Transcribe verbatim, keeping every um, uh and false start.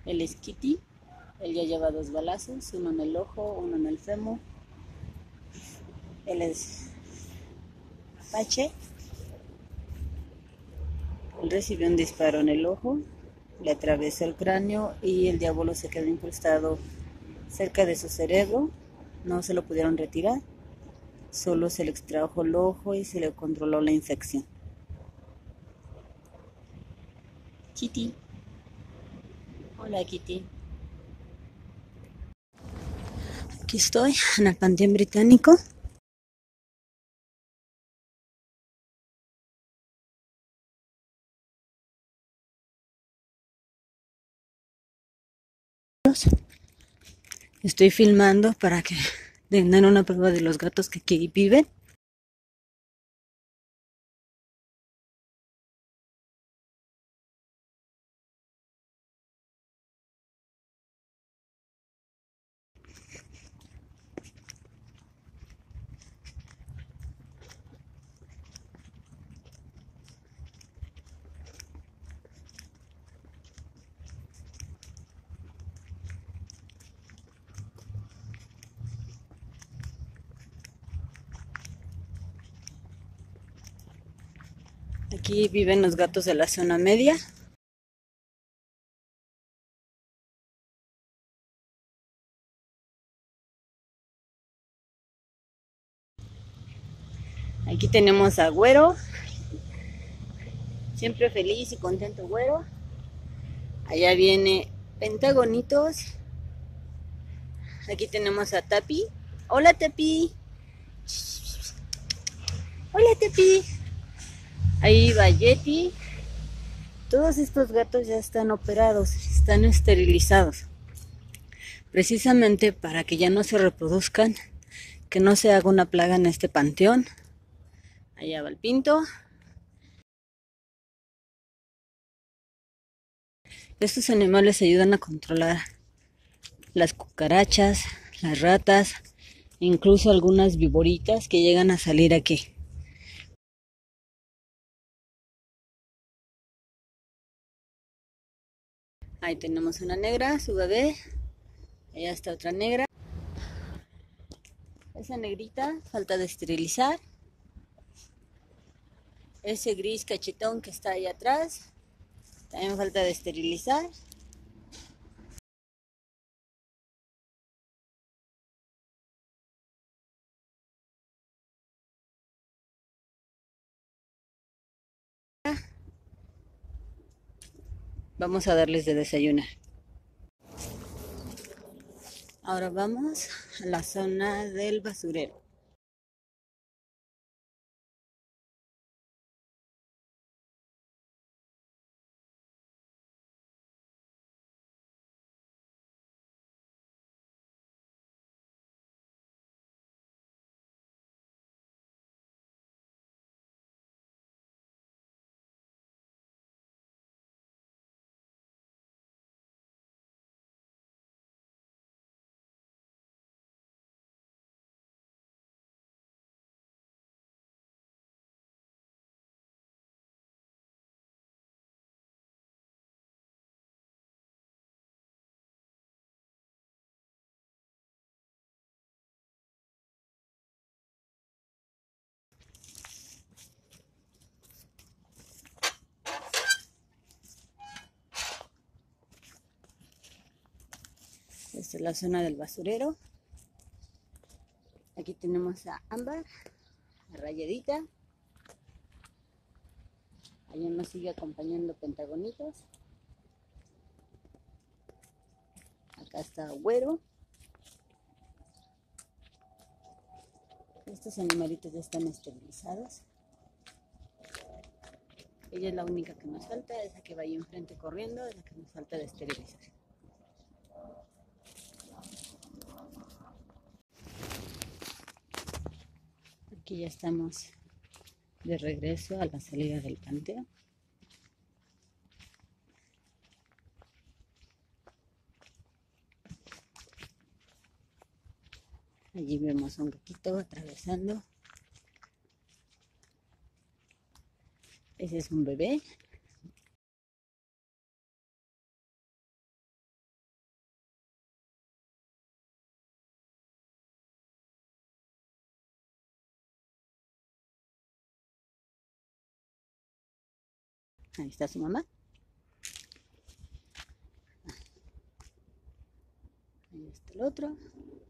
Él es Kitty. Él ya lleva dos balazos, uno en el ojo, uno en el fémur. Él es Apache. Él recibió un disparo en el ojo, le atravesó el cráneo y el diablo se quedó incrustado cerca de su cerebro. No se lo pudieron retirar, solo se le extrajo el ojo y se le controló la infección. Kitty. Hola, Kitty. Aquí estoy en el Panteón Británico. Estoy filmando para que tengan una prueba de los gatos que aquí viven. Aquí viven los gatos de la zona media. Aquí tenemos a Güero, siempre feliz y contento Güero. Allá viene Pentagonitos. Aquí tenemos a Tapi. Hola, Tapi. Hola, Tapi. Ahí va Yeti. Todos estos gatos ya están operados, están esterilizados, precisamente para que ya no se reproduzcan, que no se haga una plaga en este panteón. Allá va el Pinto. Estos animales ayudan a controlar las cucarachas, las ratas, incluso algunas viboritas que llegan a salir aquí. Ahí tenemos una negra, su bebé. Allá está otra negra. Esa negrita falta de esterilizar. Ese gris cachetón que está ahí atrás también falta de esterilizar. Vamos a darles de desayunar. Ahora vamos a la zona del basurero. Esta es la zona del basurero. Aquí tenemos a Ámbar, a Rayadita. Allá nos sigue acompañando Pentagonitos. Acá está Güero. Estos animalitos ya están esterilizados. Ella es la única que nos falta, esa que va ahí enfrente corriendo, es la que nos falta de esterilizar. Aquí ya estamos de regreso a la salida del panteón. Allí vemos un gatito atravesando. Ese es un bebé. Ahí está su mamá. Ahí está el otro.